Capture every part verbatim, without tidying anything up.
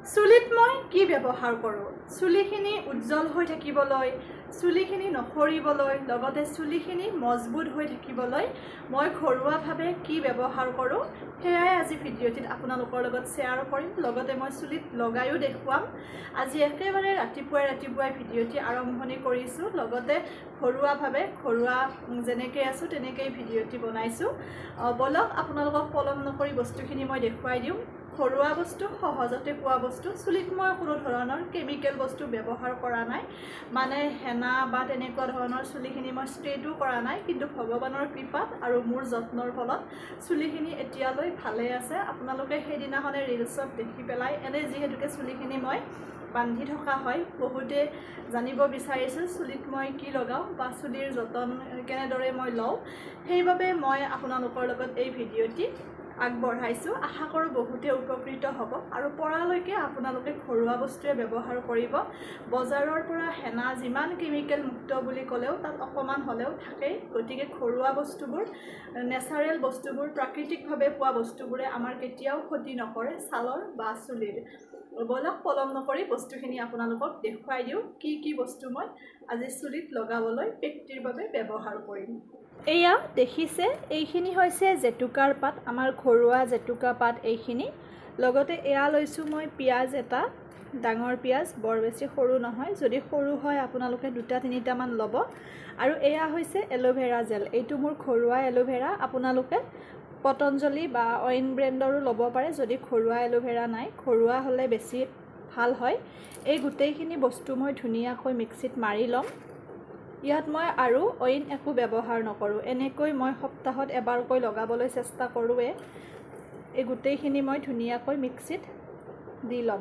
চুলিত মই কি ব্যৱহাৰ কৰোঁ চুলিখিনি উজ্জ্বল হৈ থাকিবলৈ চুলিখিনি নখৰিবলৈ লগতে চুলিখিনি মজবুত হৈ থাকিবলৈ মই ঘৰুৱাভাৱে কি ব্যৱহাৰ কৰোঁ সেয়াই আজি ভিডিঅ'টিত আপোনালোকৰ লগত শ্বেয়াৰ কৰিম লগতে মই চুলিত লগাইও দেখুৱাম আজি একেবাৰে ৰাতিপুৱাই ৰাতিপুৱাই ভিডিঅ'টি আৰম্ভণি কৰিছোঁ লগতে ঘৰুৱাভাৱে ঘৰুৱা যেনেকৈ আছোঁ তেনেকৈ ভিডিঅ'টি বনাইছোঁ বলক আপোনালোকক পলম নকৰি বস্তুখিনি মই দেখুৱাই দিওঁ ঘৰুৱা বস্তু সহজতে পোৱা বস্তু চুলিত মই কোনো ধৰণৰ কেমিকেল বস্তু ব্যৱহাৰ কৰা নাই মানে হেনা বা তেনেকুৱা ধৰণৰ চুলিখিনি মই ষ্ট্ৰেটো কৰা নাই কিন্তু ভগৱানৰ কৃপাত আৰু মোৰ যত্নৰ ফলত চুলিখিনি এতিয়ালৈ ভালে আছে আপোনালোকে সেইদিনাখনে ৰিলছত দেখি পেলাই এনে যিহেতুকে চুলিখিনি মই বান্ধি থকা হয় বহুতে জানিব বিচাৰিছিল চুলিত মই কি লগাওঁ বা চুলিৰ যতন কেনেদৰে মই লওঁ সেইবাবে মই আপোনালোকৰ লগত এই ভিডিঅ'টি আগবঢ়াইছোঁ আশা কৰোঁ বহুতে উপকৃত হ'ব আৰু পৰালৈকে আপোনালোকে ঘৰুৱা বস্তুৱে ব্যৱহাৰ কৰিব বজাৰৰ পৰা হেনা যিমান কেমিকেল মুক্ত বুলি ক'লেও তাত অকণমান হ'লেও থাকেই গতিকে ঘৰুৱা বস্তুবোৰ নেচাৰেল বস্তুবোৰ প্ৰাকৃতিকভাৱে পোৱা বস্তুবোৰে আমাৰ কেতিয়াও ক্ষতি নকৰে ছালৰ বা চুলিৰ বলক পলম নকৰি বস্তুখিনি আপোনালোকক দেখুৱাই দিওঁ কি কি বস্তু মই আজি চুলিত লগাবলৈ ব্যক্তিৰ বাবে ব্যৱহাৰ কৰিম এয়া দেখিছে এইখিনি হৈছে জেতুকাৰ পাত আমাৰ ঘৰুৱা জেতুকা পাত এইখিনি লগতে এয়া লৈছোঁ মই পিঁয়াজ এটা ডাঙৰ পিঁয়াজ বৰ বেছি সৰু নহয় যদি সৰু হয় আপোনালোকে দুটা তিনিটামান ল'ব আৰু এয়া হৈছে এল'ভেৰা জেল এইটো মোৰ ঘৰুৱা এল'ভেৰা আপোনালোকে পতঞ্জলি বা অইন ব্ৰেণ্ডৰো ল'ব পাৰে যদি ঘৰুৱা এল'ভেৰা নাই ঘৰুৱা হ'লে বেছি ভাল হয় এই গোটেইখিনি বস্তু মই ধুনীয়াকৈ মিক্সিত মাৰি ল'ম ইয়াত মই আৰু অইন একো ব্যৱহাৰ নকৰোঁ এনেকৈ মই সপ্তাহত এবাৰকৈ লগাবলৈ চেষ্টা কৰোঁৱে এই গোটেইখিনি মই ধুনীয়াকৈ মিক্সিত দি ল'ম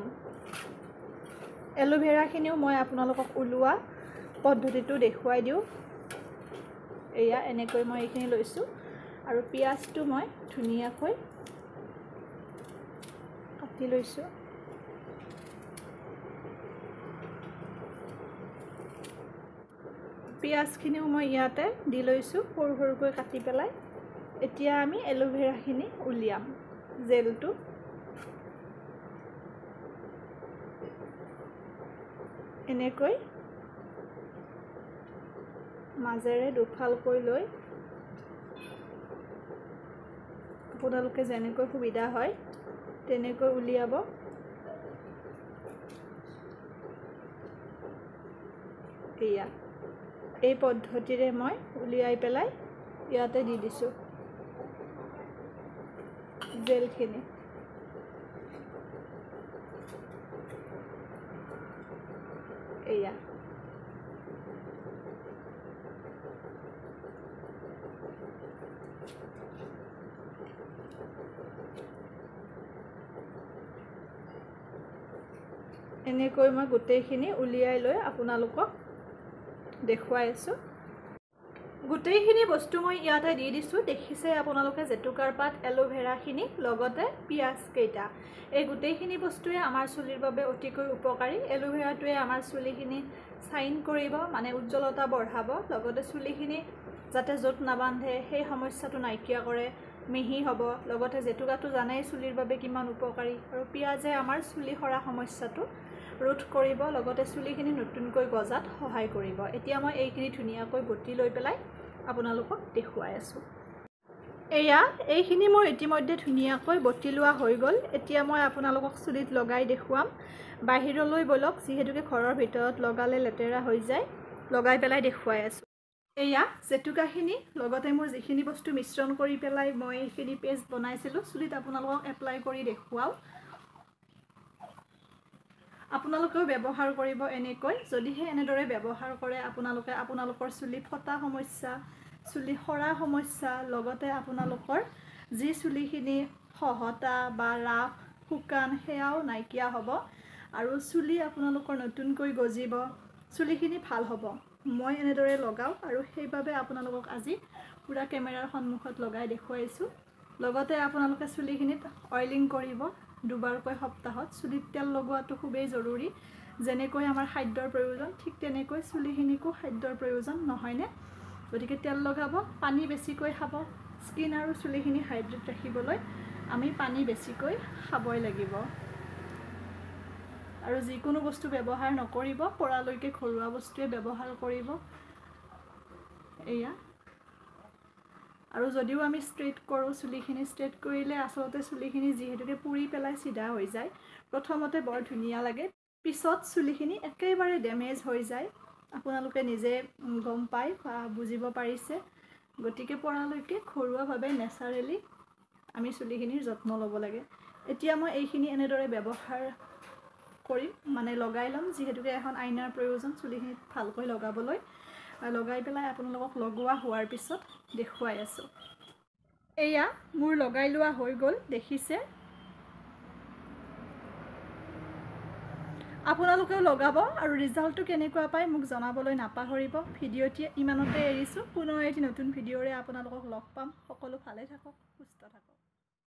এল'ভেৰাখিনিও মই আপোনালোকক ওলোৱা পদ্ধতিটো দেখুৱাই দিওঁ এয়া এনেকৈ মই এইখিনি লৈছোঁ আৰু পিঁয়াজটো মই ধুনীয়াকৈ কাটি লৈছোঁ পিঁয়াজখিনিও মই ইয়াতে দি লৈছোঁ সৰু সৰুকৈ কাটি পেলাই এতিয়া আমি এল'ভেৰাখিনি উলিয়াম জেলটো এনেকৈ মাজেৰে দুফালকৈ লৈ আপোনালোকে যেনেকৈ সুবিধা হয় তেনেকৈ উলিয়াব এয়া এই পদ্ধতিৰে মই উলিয়াই পেলাই ইয়াতে দি দিছোঁ জেলখিনি এয়া এনেকৈ মই গোটেইখিনি উলিয়াই লৈ আপোনালোকক দেখুৱাই আছোঁ গোটেইখিনি বস্তু মই ইয়াতে দি দিছোঁ দেখিছে আপোনালোকে জেতুকাৰ পাত এল'ভেৰাখিনি লগতে পিঁয়াজকেইটা এই গোটেইখিনি বস্তুৱে আমাৰ চুলিৰ বাবে অতিকৈ উপকাৰী এল'ভেৰাটোৱে আমাৰ চুলিখিনি চাইন কৰিব মানে উজ্জ্বলতা বঢ়াব লগতে চুলিখিনি যাতে য'ত নাবান্ধে সেই সমস্যাটো নাইকিয়া কৰে মিহি হ'ব লগতে জেতুকাটো জানেই চুলিৰ বাবে কিমান উপকাৰী আৰু পিঁয়াজে আমাৰ চুলি সৰা সমস্যাটো ৰোধ কৰিব লগতে চুলিখিনি নতুনকৈ গজাত সহায় কৰিব এতিয়া মই এইখিনি ধুনীয়াকৈ বটি লৈ পেলাই আপোনালোকক দেখুৱাই আছোঁ এয়া এইখিনি মোৰ ইতিমধ্যে ধুনীয়াকৈ বটি লোৱা হৈ গ'ল এতিয়া মই আপোনালোকক চুলিত লগাই দেখুৱাম বাহিৰলৈ বলক যিহেতুকে ঘৰৰ ভিতৰত লগালে লেতেৰা হৈ যায় লগাই পেলাই দেখুৱাই আছোঁ এয়া জেতুকাখিনি লগতে মোৰ যিখিনি বস্তু মিশ্ৰণ কৰি পেলাই মই এইখিনি পেষ্ট বনাইছিলোঁ চুলিত আপোনালোকক এপ্লাই কৰি দেখুৱাওঁ আপোনালোকেও ব্যৱহাৰ কৰিব এনেকৈ যদিহে এনেদৰে ব্যৱহাৰ কৰে আপোনালোকে আপোনালোকৰ চুলি ফটা সমস্যা চুলি সৰা সমস্যা লগতে আপোনালোকৰ যি চুলিখিনি খহটা বা ৰাফ শুকান সেয়াও নাইকিয়া হ'ব আৰু চুলি আপোনালোকৰ নতুনকৈ গজিব চুলিখিনি ভাল হ'ব মই এনেদৰে লগাওঁ আৰু সেইবাবে আপোনালোকক আজি পুৰা কেমেৰাৰ সন্মুখত লগাই দেখুৱাইছোঁ লগতে আপোনালোকে চুলিখিনিত অইলিং কৰিব দুবাৰকৈ সপ্তাহত চুলিত তেল লগোৱাটো খুবেই জৰুৰী যেনেকৈ আমাৰ খাদ্যৰ প্ৰয়োজন ঠিক তেনেকৈ চুলিখিনিকো খাদ্যৰ প্ৰয়োজন নহয়নে গতিকে তেল লগাব পানী বেছিকৈ খাব স্কিন আৰু চুলিখিনি হাইড্ৰেট ৰাখিবলৈ আমি পানী বেছিকৈ খাবই লাগিব আৰু যিকোনো বস্তু ব্যৱহাৰ নকৰিব, পৰালৈকে ঘৰুৱা বস্তুৱে ব্যৱহাৰ কৰিব। এয়া আৰু যদিও আমি ষ্ট্ৰেইট কৰোঁ, চুলিখিনি ষ্ট্ৰেইট কৰিলে আচলতে চুলিখিনি যিহেতুকে পুৰি পেলাই চিধা হৈ যায়, প্ৰথমতে বৰ ধুনীয়া লাগে, পিছত চুলিখিনি একেবাৰে ডেমেজ হৈ যায়। আপোনালোকে নিজে গম পায় বা বুজিব পাৰিছে। গতিকে পৰালৈকে ঘৰুৱাভাৱে নেচাৰেলি আমি চুলিখিনিৰ যত্ন ল'ব লাগে। এতিয়া মই এইখিনি এনেদৰে ব্যৱহাৰ কৰিম, মানে লগাই ল'ম, যিহেতুকে এখন আইনাৰ প্ৰয়োজন চুলিখিনিত ভালকৈ লগাবলৈ। লগাই পেলাই আপোনালোকক লগোৱা হোৱাৰ পিছত দেখুৱাই আছোঁ। এয়া মোৰ লগাই লোৱা হৈ গ'ল, দেখিছে। আপোনালোকেও লগাব আৰু ৰিজাল্টটো কেনেকুৱা পায় মোক জনাবলৈ নাপাহৰিব। ভিডিঅ'টি ইমানতে এৰিছোঁ, পুনৰ এটি নতুন ভিডিঅ'ৰে আপোনালোকক লগ পাম। সকলো ভালে থাকক, সুস্থ থাকক।